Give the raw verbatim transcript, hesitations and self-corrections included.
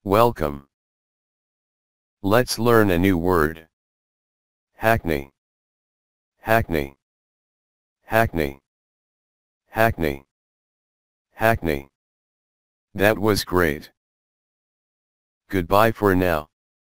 Welcome. Let's learn a new word. Hackney. Hackney. Hackney. Hackney. Hackney. That was great. Goodbye for now.